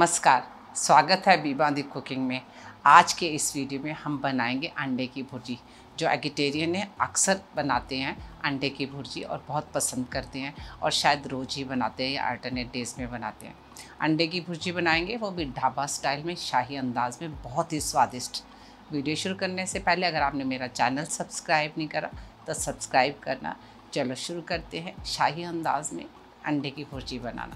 नमस्कार, स्वागत है बीबा दी कुकिंग में। आज के इस वीडियो में हम बनाएंगे अंडे की भुर्जी। जो एगिटेरियन है अक्सर बनाते हैं अंडे की भुर्जी और बहुत पसंद करते हैं और शायद रोज़ ही बनाते हैं या अल्टरनेट डेज़ में बनाते हैं। अंडे की भुर्जी बनाएंगे, वो भी ढाबा स्टाइल में, शाही अंदाज में, बहुत ही स्वादिष्ट। वीडियो शुरू करने से पहले अगर आपने मेरा चैनल सब्सक्राइब नहीं करा तो सब्सक्राइब करना। चलो शुरू करते हैं शाही अंदाज में अंडे की भुर्जी बनाना।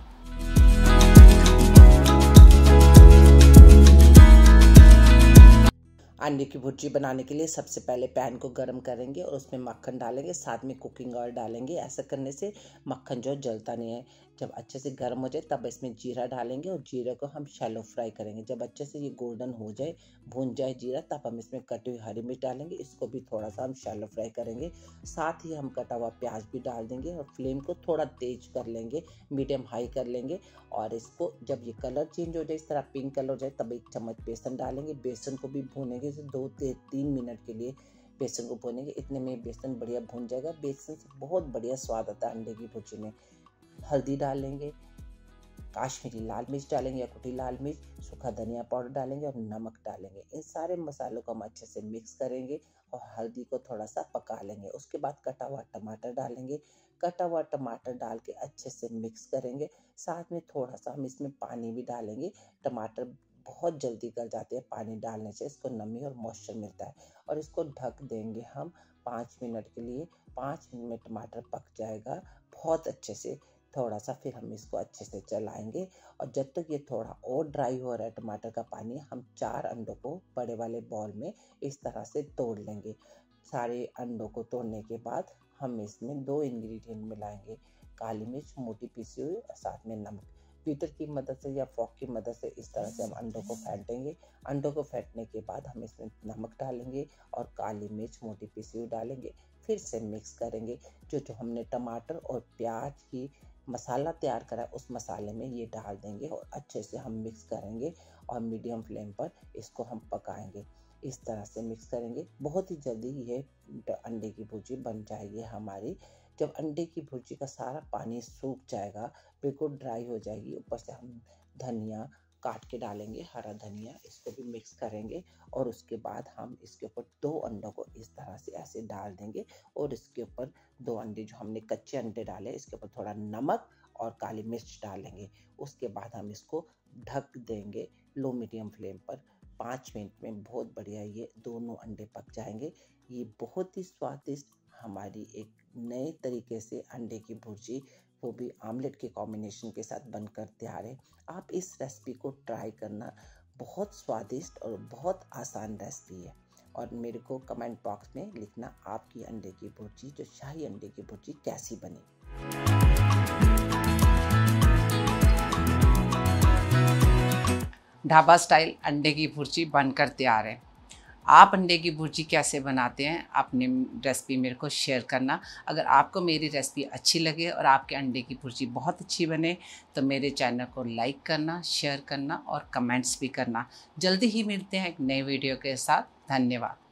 अंडे की भुर्जी बनाने के लिए सबसे पहले पैन को गर्म करेंगे और उसमें मक्खन डालेंगे, साथ में कुकिंग ऑयल डालेंगे। ऐसा करने से मक्खन जो जलता नहीं है। जब अच्छे से गर्म हो जाए तब इसमें जीरा डालेंगे और जीरे को हम शैलो फ्राई करेंगे। जब अच्छे से ये गोल्डन हो जाए, भून जाए जीरा, तब हम इसमें कटी हुई हरी मिर्च डालेंगे। इसको भी थोड़ा सा हम शैलो फ्राई करेंगे। साथ ही हम कटा हुआ प्याज भी डाल देंगे और फ्लेम को थोड़ा तेज कर लेंगे, मीडियम हाई कर लेंगे। और इसको जब ये कलर चेंज हो जाए, इस तरह पिंक कलर हो जाए, तब 1 चम्मच बेसन डालेंगे। बेसन को भी भूनेंगे 2 से 3 मिनट के लिए बेसन को भूनेंगे। इतने में बेसन बढ़िया भून जाएगा। बेसन से बहुत बढ़िया स्वाद आता है अंडे की भुर्जी में। हल्दी डालेंगे, काश्मीरी लाल मिर्च डालेंगे या कुटी लाल मिर्च, सूखा धनिया पाउडर डालेंगे और नमक डालेंगे। इन सारे मसालों को हम अच्छे से मिक्स करेंगे और हल्दी को थोड़ा सा पका लेंगे। उसके बाद कटा हुआ टमाटर डालेंगे। कटा हुआ टमाटर डाल के अच्छे से मिक्स करेंगे। साथ में थोड़ा सा हम इसमें पानी भी डालेंगे। टमाटर बहुत जल्दी गल जाते हैं पानी डालने से, इसको नमी और मॉइस्चर मिलता है। और इसको ढक देंगे हम 5 मिनट के लिए। 5 मिनट में टमाटर पक जाएगा बहुत अच्छे से। थोड़ा सा फिर हम इसको अच्छे से चलाएंगे और जब तक ये थोड़ा और ड्राई हो रहा है टमाटर का पानी, हम 4 अंडों को बड़े वाले बॉल में इस तरह से तोड़ लेंगे। सारे अंडों को तोड़ने के बाद हम इसमें 2 इंग्रेडिएंट मिलाएंगे, काली मिर्च मोटी पीसी हुई और साथ में नमक। बीटर की मदद से या फॉक की मदद से इस तरह से हम अंडों को फेंटेंगे। अंडों को फेंटने के बाद हम इसमें नमक डालेंगे और काली मिर्च मोटी पीसी हुई डालेंगे। फिर से मिक्स करेंगे। जो हमने टमाटर और प्याज की मसाला तैयार करा है उस मसाले में ये डाल देंगे और अच्छे से हम मिक्स करेंगे और मीडियम फ्लेम पर इसको हम पकाएंगे। इस तरह से मिक्स करेंगे। बहुत ही जल्दी ये अंडे की भुर्जी बन जाएगी हमारी। जब अंडे की भुर्जी का सारा पानी सूख जाएगा, बिल्कुल ड्राई हो जाएगी, ऊपर से हम धनिया काट के डालेंगे, हरा धनिया, इसको भी मिक्स करेंगे। और उसके बाद हम इसके ऊपर 2 अंडों को इस तरह से ऐसे डाल देंगे और इसके ऊपर 2 अंडे जो हमने कच्चे अंडे डाले इसके ऊपर थोड़ा नमक और काली मिर्च डालेंगे। उसके बाद हम इसको ढक देंगे लो मीडियम फ्लेम पर। 5 मिनट में बहुत बढ़िया ये दोनों अंडे पक जाएंगे। ये बहुत ही स्वादिष्ट हमारी एक नए तरीके से अंडे की भुर्जी, वो भी आमलेट के कॉम्बिनेशन के साथ बनकर तैयार है। आप इस रेसिपी को ट्राई करना, बहुत स्वादिष्ट और बहुत आसान रेसिपी है। और मेरे को कमेंट बॉक्स में लिखना आपकी अंडे की भुर्जी, जो शाही अंडे की भुर्जी, कैसी बनी। ढाबा स्टाइल अंडे की भुर्जी बनकर तैयार है। आप अंडे की भुर्जी कैसे बनाते हैं, अपनी रेसिपी मेरे को शेयर करना। अगर आपको मेरी रेसिपी अच्छी लगे और आपके अंडे की भुर्जी बहुत अच्छी बने तो मेरे चैनल को लाइक करना, शेयर करना और कमेंट्स भी करना। जल्दी ही मिलते हैं एक नए वीडियो के साथ। धन्यवाद।